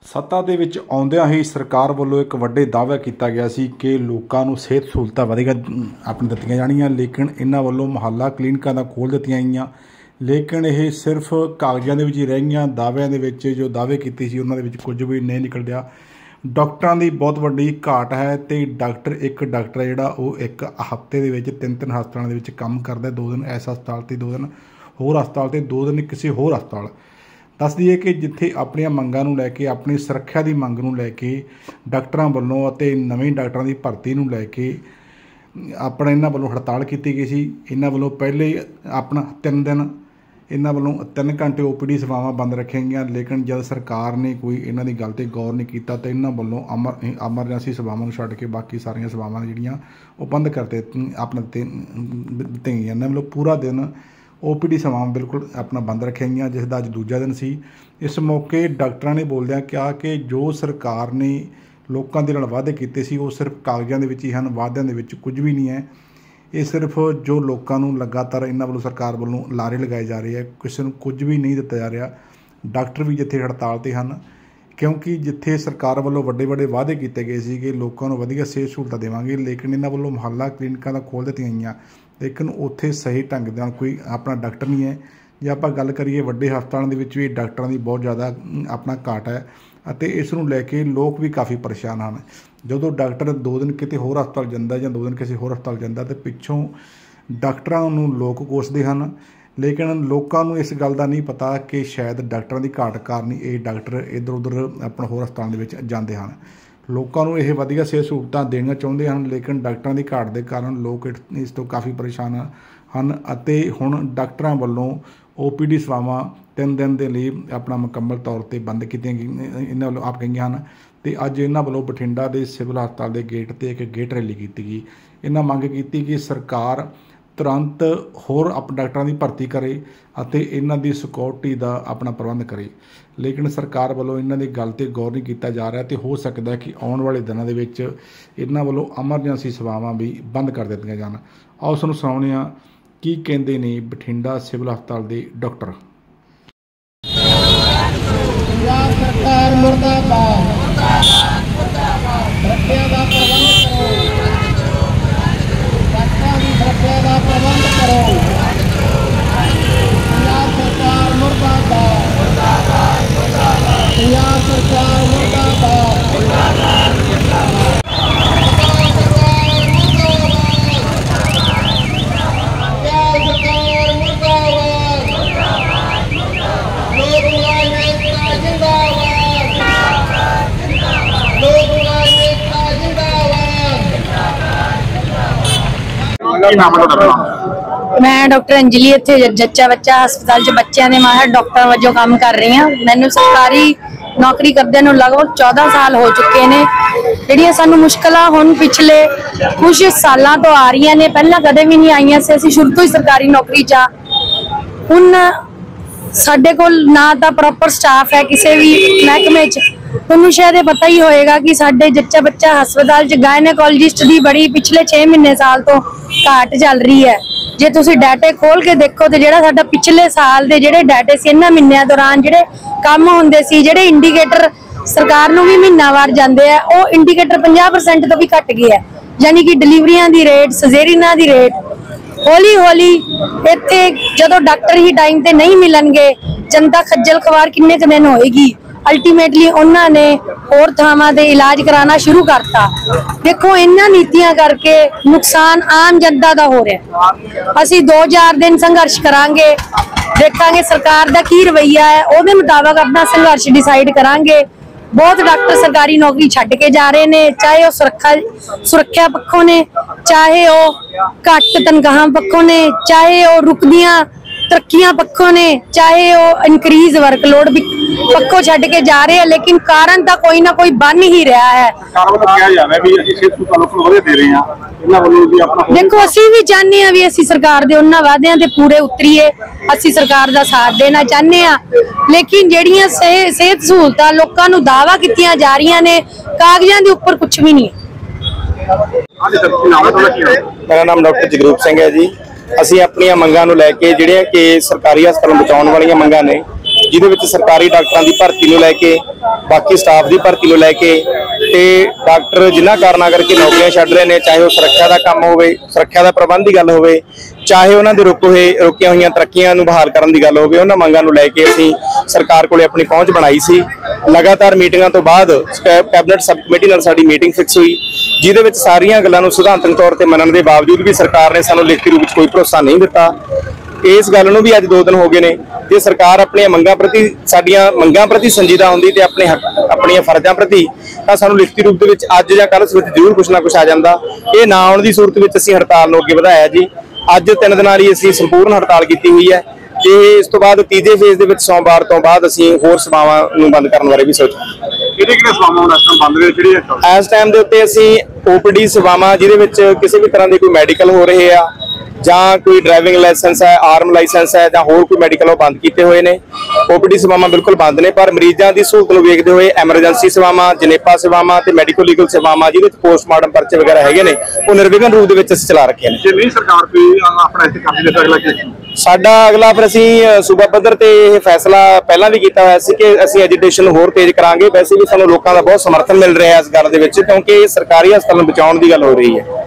सत्ता ਦੇ ਵਿੱਚ ਆਉਂਦਿਆਂ ਹੀ ਸਰਕਾਰ ਵੱਲੋਂ ਇੱਕ ਵੱਡੇ ਦਾਅਵਾ ਕੀਤਾ ਗਿਆ ਸੀ ਕਿ ਲੋਕਾਂ ਨੂੰ ਸਿਹਤ ਸਹੂਲਤਾਂ ਵਧੇਗਾ ਆਪਣੇ ਦਿੱਤੀਆਂ ਜਾਣੀਆਂ, ਲੇਕਿਨ ਇਹਨਾਂ ਵੱਲੋਂ ਮੁਹੱਲਾ ਕਲੀਨਿਕਾਂ ਦਾ ਖੋਲ੍ਹ ਦਿੱਤੀਆਂ ਗਈਆਂ। ਲੇਕਿਨ ਇਹ ਸਿਰਫ ਕਾਗਜ਼ਾਂ ਦੇ ਵਿੱਚ ਹੀ ਰਹਿ ਗਈਆਂ। ਦਾਅਵਿਆਂ ਦੇ ਵਿੱਚ ਜੋ ਦਾਅਵੇ ਕੀਤੇ ਸੀ ਉਹਨਾਂ ਦੇ ਵਿੱਚ ਕੁਝ ਵੀ ਨਹੀਂ ਨਿਕਲ ਰਿਹਾ। ਡਾਕਟਰਾਂ ਦੀ ਬਹੁਤ ਵੱਡੀ ਘਾਟ ਹੈ ਅਤੇ ਇੱਕ ਡਾਕਟਰ ਜਿਹੜਾ ਉਹ ਇੱਕ ਹਫ਼ਤੇ ਦੇ ਵਿੱਚ ਤਿੰਨ ਹਸਪਤਾਲਾਂ ਦੇ ਵਿੱਚ ਕੰਮ ਕਰਦਾ। 2 ਦਿਨ ਇਸ ਹਸਪਤਾਲ ਅਤੇ 2 ਦਿਨ ਹੋਰ ਹਸਪਤਾਲ ਅਤੇ 2 ਦਿਨ ਕਿਸੇ ਹੋਰ ਹਸਪਤਾਲ। ਦੱਸ ਦਈਏ ਕਿ ਜਿੱਥੇ ਆਪਣੀਆਂ ਮੰਗਾਂ ਨੂੰ ਲੈ ਕੇ, ਆਪਣੀ ਸੁਰੱਖਿਆ ਦੀ ਮੰਗ ਨੂੰ ਲੈ ਕੇ ਡਾਕਟਰਾਂ ਵੱਲੋਂ ਅਤੇ ਨਵੇਂ ਡਾਕਟਰਾਂ ਦੀ ਭਰਤੀ ਨੂੰ ਲੈ ਕੇ ਆਪਣਾ ਇਹਨਾਂ ਵੱਲੋਂ ਹੜਤਾਲ ਕੀਤੀ ਗਈ ਸੀ। ਇਹਨਾਂ ਵੱਲੋਂ ਪਹਿਲੇ ਆਪਣਾ 3 ਦਿਨ ਇਹਨਾਂ ਵੱਲੋਂ 3 ਘੰਟੇ OPD ਸੇਵਾਵਾਂ ਬੰਦ ਰੱਖੀਆਂ ਗਈਆਂ, ਲੇਕਿਨ ਜਦ ਸਰਕਾਰ ਨੇ ਕੋਈ ਇਹਨਾਂ ਦੀ ਗੱਲ 'ਤੇ ਗੌਰ ਨਹੀਂ ਕੀਤਾ ਤਾਂ ਇਹਨਾਂ ਵੱਲੋਂ ਐਮਰਜੈਂਸੀ ਸੇਵਾਵਾਂ ਨੂੰ ਛੱਡ ਕੇ ਬਾਕੀ ਸਾਰੀਆਂ ਸੇਵਾਵਾਂ ਜਿਹੜੀਆਂ ਉਹ ਬੰਦ ਕਰ ਦਿੱਤੀਆਂ ਦਿੱਤੀਆਂ ਗਈਆਂ। ਇਹਨਾਂ ਵੱਲੋਂ ਪੂਰਾ ਦਿਨ OPD ਸੇਵਾਵਾਂ ਬਿਲਕੁਲ ਆਪਣਾ ਬੰਦ ਰੱਖੀਆਂ ਗਈਆਂ, ਜਿਸ ਦਾ ਅੱਜ ਦੂਜਾ ਦਿਨ ਸੀ। ਇਸ ਮੌਕੇ ਡਾਕਟਰਾਂ ਨੇ ਬੋਲਦਿਆਂ ਕਿਹਾ ਕਿ ਜੋ ਸਰਕਾਰ ਨੇ ਲੋਕਾਂ ਦੇ ਨਾਲ ਵਾਅਦੇ ਕੀਤੇ ਸੀ ਉਹ ਸਿਰਫ ਕਾਗਜ਼ਾਂ ਦੇ ਵਿੱਚ ਹੀ ਹਨ, ਵਾਅਦਿਆਂ ਦੇ ਵਿੱਚ ਕੁਝ ਵੀ ਨਹੀਂ ਹੈ। ਇਹ ਸਿਰਫ ਜੋ ਲੋਕਾਂ ਨੂੰ ਲਗਾਤਾਰ ਇਹਨਾਂ ਵੱਲੋਂ ਸਰਕਾਰ ਵੱਲੋਂ ਲਾਰੇ ਲਗਾਏ ਜਾ ਰਹੇ ਹੈ, ਕਿਸੇ ਨੂੰ ਕੁਝ ਵੀ ਨਹੀਂ ਦਿੱਤਾ ਜਾ ਰਿਹਾ। ਡਾਕਟਰ ਵੀ ਜਿੱਥੇ ਹੜਤਾਲ 'ਤੇ ਹਨ, ਕਿਉਂਕਿ ਜਿੱਥੇ ਸਰਕਾਰ ਵੱਲੋਂ ਵੱਡੇ ਵਾਅਦੇ ਕੀਤੇ ਗਏ ਸੀ ਕਿ ਲੋਕਾਂ ਨੂੰ ਵਧੀਆ ਸਿਹਤ ਸਹੂਲਤਾਂ ਦੇਵਾਂਗੇ, ਲੇਕਿਨ ਇਹਨਾਂ ਵੱਲੋਂ ਮੁਹੱਲਾ ਕਲੀਨਿਕਾਂ ਦਾ ਖੋਲ੍ਹ ਦਿੱਤੀਆਂ ਗਈਆਂ, ਲੇਕਿਨ ਉੱਥੇ ਸਹੀ ਢੰਗ ਦੇ ਨਾਲ ਕੋਈ ਆਪਣਾ ਡਾਕਟਰ ਨਹੀਂ ਹੈ। ਜੇ ਆਪਾਂ ਗੱਲ ਕਰੀਏ ਵੱਡੇ ਹਸਪਤਾਲਾਂ ਦੇ ਵਿੱਚ ਵੀ ਡਾਕਟਰਾਂ ਦੀ ਬਹੁਤ ਜ਼ਿਆਦਾ ਆਪਣਾ ਘਾਟ ਹੈ ਅਤੇ ਇਸ ਨੂੰ ਲੈ ਕੇ ਲੋਕ ਵੀ ਕਾਫੀ ਪਰੇਸ਼ਾਨ ਹਨ। ਜਦੋਂ ਡਾਕਟਰ 2 ਦਿਨ ਕਿਤੇ ਹੋਰ ਹਸਪਤਾਲ ਜਾਂਦਾ ਜਾਂ 2 ਦਿਨ ਕਿਸੇ ਹੋਰ ਹਸਪਤਾਲ ਜਾਂਦਾ ਤਾਂ ਪਿੱਛੋਂ ਡਾਕਟਰਾਂ ਨੂੰ ਲੋਕ ਕੋਸਦੇ ਹਨ, ਲੇਕਿਨ ਲੋਕਾਂ ਨੂੰ ਇਸ ਗੱਲ ਦਾ ਨਹੀਂ ਪਤਾ ਕਿ ਸ਼ਾਇਦ ਡਾਕਟਰਾਂ ਦੀ ਘਾਟ ਕਾਰਨ ਇਹ ਡਾਕਟਰ ਇੱਧਰ ਉੱਧਰ ਆਪਣਾ ਹੋਰ ਹਸਪਤਾਲਾਂ ਦੇ ਵਿੱਚ ਜਾਂਦੇ ਹਨ। ਲੋਕਾਂ ਨੂੰ ਇਹ ਵਧੀਆ ਸਿਹਤ ਸਹੂਲਤਾਂ ਦੇਣੀਆਂ ਚਾਹੁੰਦੇ ਹਨ, ਲੇਕਿਨ ਡਾਕਟਰਾਂ ਦੀ ਘਾਟ ਦੇ ਕਾਰਨ ਲੋਕ ਇਸ ਤੋਂ ਕਾਫੀ ਪਰੇਸ਼ਾਨ ਹਨ ਅਤੇ ਹੁਣ ਡਾਕਟਰਾਂ ਵੱਲੋਂ OPD ਸੇਵਾਵਾਂ 3 ਦਿਨ ਦੇ ਲਈ ਆਪਣਾ ਮੁਕੰਮਲ ਤੌਰ 'ਤੇ ਬੰਦ ਕੀਤੀਆਂ ਗਈਆਂ, ਇਹਨਾਂ ਵੱਲੋਂ ਆਪ ਗਈਆਂ ਹਨ। ਅਤੇ ਅੱਜ ਇਹਨਾਂ ਵੱਲੋਂ ਬਠਿੰਡਾ ਦੇ ਸਿਵਲ ਹਸਪਤਾਲ ਦੇ ਗੇਟ 'ਤੇ ਇੱਕ ਗੇਟ ਰੈਲੀ ਕੀਤੀ ਗਈ। ਇਹਨਾਂ ਮੰਗ ਕੀਤੀ ਕਿ ਸਰਕਾਰ ਤੁਰੰਤ ਹੋਰ ਡਾਕਟਰਾਂ ਦੀ ਭਰਤੀ ਕਰੇ ਅਤੇ ਇਹਨਾਂ ਦੀ ਸਿਕਿਉਰਿਟੀ ਦਾ ਆਪਣਾ ਪ੍ਰਬੰਧ ਕਰੇ, ਲੇਕਿਨ ਸਰਕਾਰ ਵੱਲੋਂ ਇਹਨਾਂ ਦੀ ਗੱਲ 'ਤੇ ਗੌਰ ਨਹੀਂ ਕੀਤਾ ਜਾ ਰਿਹਾ ਅਤੇ ਹੋ ਸਕਦਾ ਕਿ ਆਉਣ ਵਾਲੇ ਦਿਨਾਂ ਦੇ ਵਿੱਚ ਇਹਨਾਂ ਵੱਲੋਂ ਐਮਰਜੈਂਸੀ ਸੇਵਾਵਾਂ ਵੀ ਬੰਦ ਕਰ ਦਿੱਤੀਆਂ ਜਾਣ। ਆਓ ਤੁਹਾਨੂੰ ਸੁਣਾਉਂਦੇ ਹਾਂ ਕੀ ਕਹਿੰਦੇ ਨੇ ਬਠਿੰਡਾ ਸਿਵਲ ਹਸਪਤਾਲ ਦੇ ਡਾਕਟਰ। ਪੰਜਾਬ ਸਰਕਾਰ ਮੁਰਦਾਬਾਦ, ਸੁਰੱਖਿਆ ਦਾ ਪ੍ਰਬੰਧ ਕਰੋ, ਡਾਕਟਰਾਂ ਦੀ ਸੁਰੱਖਿਆ ਦਾ ਪ੍ਰਬੰਧ ਕਰੋ। ਪੰਜਾਬ ਸਰਕਾਰ ਮੁਰਦਾਬਾਦ, ਪੰਜਾਬ ਸਰਕਾਰ ਮੁਰਦਾਬਾਦ। मैं डॉक्टर अंजलि इत्थे जच्चा बच्चा हस्पताल च बच्चों के माहिर डॉक्टर वजों काम कर रही हाँ। मैनू सरकारी नौकरी करदे नूं लगभग 14 साल हो चुके ने। जिहड़ियां सानू मुश्किलां हुण पिछले कुछ सालों तो आ रही ने, पहला कदे भी नहीं आईयां सी। असीं शुरू तो ही सरकारी नौकरी च हुण साडे कोल ना तां प्रॉपर स्टाफ है किसी भी महकमे च। तुहानूं शायद पता ही होएगा कि साडे जच्चा बच्चा हस्पताल च गायनेकोलॉजिस्ट की बड़ी पिछले 6 महीने साल तो घाट चल रही है। जे तुसीं डाटे खोल के देखो तो जिहड़ा साडा पिछले साल दे जिहड़े डाटे सी इन्हां महीनों दौरान जिहड़े काम हुंदे सी, जिहड़े इंडीकेटर सरकार नूं भी महीनावार जांदे आ, ओह इंडीकेटर 50% तो भी घट गए है। यानी कि डिलीवरियां दी रेट, सजेरियनां दी रेट हौली हौली इत्थे जदों डॉक्टर ही टाइम ते नहीं मिलणगे, जनता खज्जल खवार किन्ने क दिन होएगी। अल्टीमेटली उन्होंने होर थावां ते इलाज कराना शुरू करता। देखो इन्हां नीतियां करके नुकसान आम जनता दा हो रहा। असीं 2-4 दिन संघर्ष करांगे, देखांगे सरकार दा की रवैया है, उहदे मुताबिक अपना संघर्ष डिसाइड करांगे। बहुत डॉक्टर सरकारी नौकरी छड्ड के जा रहे ने, चाहे वह सुरक्षा पक्षों ने, चाहे वह घट तनख्वाह पक्षों ने, चाहे वह रुकदियां तरक्कियां पक्षों ने, चाहे वह इनक्रीज वर्कलोड पक्षों छड्ड के जा रहे हैं। लेकिन कारण तो कोई ना कोई बन ही रहा है। देखो असीं भी चाहते हैं भी असीं सरकार दे उन्हां वादियां ते पूरे उतरीए, असीं सरकार दा साथ देना चाहते हैं, लेकिन जिहड़ियां सेहत सहूलतां लोकां नूं दावा कीतियां जा रहीआं ने, कागजां दे उपर कुछ भी नहीं। मेरा नाम डॉक्टर जगरूप सिंह है जी। ਅਸੀਂ ਆਪਣੀਆਂ ਮੰਗਾਂ ਨੂੰ ਲੈ ਕੇ ਜਿਹੜੀਆਂ ਕਿ ਸਰਕਾਰੀ ਹਸਪਤਾਲ ਬਚਾਉਣ ਵਾਲੀਆਂ ਮੰਗਾਂ ਨੇ ਜਿਹਦੇ ਵਿੱਚ ਸਰਕਾਰੀ ਡਾਕਟਰਾਂ ਦੀ ਭਰਤੀ ਨੂੰ ਲੈ ਕੇ, ਬਾਕੀ ਸਟਾਫ ਦੀ ਭਰਤੀ ਨੂੰ ਲੈ ਕੇ ਤੇ ਡਾਕਟਰ ਜਿਨ੍ਹਾਂ ਕਾਰਨਾਂ ਕਰਕੇ ਨੌਕਰੀਆਂ ਛੱਡ ਰਹੇ ਨੇ, ਚਾਹੇ ਉਹ ਸੁਰੱਖਿਆ ਦਾ ਕੰਮ ਹੋਵੇ, ਸੁਰੱਖਿਆ ਦਾ ਪ੍ਰਬੰਧ ਦੀ ਗੱਲ ਹੋਵੇ, ਚਾਹੇ ਉਹਨਾਂ ਦੇ ਰੁਕੀਆਂ ਹੋਈਆਂ ਤਰੱਕੀਆਂ ਨੂੰ ਬਹਾਲ ਕਰਨ ਦੀ ਗੱਲ ਹੋਵੇ, ਉਹਨਾਂ ਮੰਗਾਂ ਨੂੰ ਲੈ ਕੇ ਅਸੀਂ ਸਰਕਾਰ ਕੋਲੇ ਆਪਣੀ ਪਹੁੰਚ ਬਣਾਈ ਸੀ। ਲਗਾਤਾਰ ਮੀਟਿੰਗਾਂ ਤੋਂ ਬਾਅਦ ਕੈਬਨਿਟ ਸਬ ਕਮੇਟੀ ਨਾਲ ਸਾਡੀ ਮੀਟਿੰਗ ਫਿਕਸ ਹੋਈ, ਜਿਹਦੇ ਵਿੱਚ ਸਾਰੀਆਂ ਗੱਲਾਂ ਨੂੰ ਸਿਧਾਂਤਕ ਤੌਰ ਤੇ ਮੰਨਣ ਦੇ ਬਾਵਜੂਦ ਵੀ ਸਰਕਾਰ ਨੇ ਸਾਨੂੰ ਲਿਖਤੀ ਰੂਪ ਵਿੱਚ ਕੋਈ ਭਰੋਸਾ ਨਹੀਂ ਦਿੱਤਾ। ਇਸ ਗੱਲ ਨੂੰ ਵੀ ਅੱਜ 2 ਦਿਨ ਹੋ ਗਏ ਨੇ। ਜੇ ਸਰਕਾਰ ਆਪਣੀਆਂ ਮੰਗਾਂ ਪ੍ਰਤੀ, ਸਾਡੀਆਂ ਮੰਗਾਂ ਪ੍ਰਤੀ ਸੰਜੀਦਾ ਹੁੰਦੀ ਤੇ ਆਪਣੀਆਂ ਫਰਜ਼ਾਂ ਪ੍ਰਤੀ, ਤਾਂ ਸਾਨੂੰ ਲਿਖਤੀ ਰੂਪ ਦੇ ਵਿੱਚ ਅੱਜ ਜਾਂ ਕੱਲ੍ਹ ਵਿੱਚ ਜ਼ਰੂਰ ਕੁਛ ਨਾ ਕੁਛ ਆ ਜਾਂਦਾ। ਇਹ ਨਾ ਆਉਣ ਦੀ ਸੂਰਤ ਵਿੱਚ ਅਸੀਂ ਹੜਤਾਲ ਨੂੰ ਅੱਗੇ ਵਧਾਇਆ ਜੀ। ਅੱਜ 3 ਦਿਨਾਂ ਲਈ ਅਸੀਂ ਸੰਪੂਰਨ ਹੜਤਾਲ ਕੀਤੀ ਹੋਈ ਹੈ ਤੇ ਇਸ ਤੋਂ ਬਾਅਦ ਤੀਜੇ ਫੇਜ਼ ਦੇ ਵਿੱਚ ਸੋਮਵਾਰ ਤੋਂ ਬਾਅਦ ਅਸੀਂ ਹੋਰ ਸੇਵਾਵਾਂ ਨੂੰ ਬੰਦ ਕਰਨ ਬਾਰੇ ਵੀ ਸੋਚਾਂਗੇ। ਕਿਹੜੇ ਸੇਵਾਵਾਂ ਹੁਣ ਇਸ ਟਾਈਮ ਬੰਦ ਨੇ ਜਿਹੜੀਆਂ ਇਸ ਟਾਈਮ ਦੇ ਉੱਤੇ ਅਸੀਂ OPD ਸੇਵਾਵਾਂ, ਜਿਹਦੇ ਵਿੱਚ ਕਿਸੇ ਵੀ ਤਰ੍ਹਾਂ ਦੇ ਕੋਈ ਮੈਡੀਕਲ ਹੋ ਰਹੇ ਆ ਜਾਂ ਕੋਈ ਡਰਾਈਵਿੰਗ ਲਾਇਸੈਂਸ ਹੈ, ਆਰਮ ਲਾਇਸੈਂਸ ਹੈ ਜਾਂ ਹੋਰ ਕੋਈ ਮੈਡੀਕਲ, ਉਹ ਬੰਦ ਕੀਤੇ ਹੋਏ ਨੇ। OPD ਸੇਵਾਵਾਂ ਬਿਲਕੁਲ ਬੰਦ ਨੇ, ਪਰ ਮਰੀਜ਼ਾਂ ਦੀ ਸਹੂਲਤ ਨੂੰ ਵੇਖਦੇ ਹੋਏ ਐਮਰਜੈਂਸੀ ਸੇਵਾਵਾਂ, ਜਨੇਪਾ ਸੇਵਾਵਾਂ ਤੇ ਮੈਡੀਕਲ ਲੀਗਲ ਸੇਵਾਵਾਂ, ਜਿਹਦੇ ਵਿੱਚ ਪੋਸਟਮਾਰਟਮ ਪਰਚੇ ਵਗੈਰਾ ਹੈਗੇ ਨੇ, ਉਹ ਨਿਰਵਿਘਨ ਰੂਪ ਦੇ ਵਿੱਚ ਅਸੀਂ ਚਲਾ ਰੱਖੇ ਨੇ। ਜੇ ਨਹੀਂ ਸਰਕਾਰ ਕੋਈ ਆਪਣਾ ਇੱਥੇ ਕਰ ਦੇ ਤਾਂ ਅਗਲਾ ਕੀ ਸਾਡਾ ਅਗਲਾ, ਫਿਰ ਅਸੀਂ ਸੂਬਾ ਪੱਧਰ ਤੇ ਇਹ ਫੈਸਲਾ ਪਹਿਲਾਂ ਵੀ ਕੀਤਾ ਹੋਇਆ ਸੀ ਕਿ ਅਸੀਂ ਐਜੀਟੇਸ਼ਨ ਨੂੰ ਹੋਰ ਤੇਜ਼ ਕਰਾਂਗੇ। ਵੈਸੇ ਵੀ ਸਾਨੂੰ ਲੋਕਾਂ ਦਾ ਬਹੁਤ ਸਮਰਥਨ ਮਿਲ ਰਿਹਾ ਇਸ ਗੱਲ ਦੇ ਵਿੱਚ, ਕਿਉਂਕਿ ਸਰਕਾਰੀ ਹਸਪਤਾਲ ਨੂੰ ਬਚਾਉਣ ਦੀ ਗੱਲ ਹੋ ਰਹੀ ਹੈ।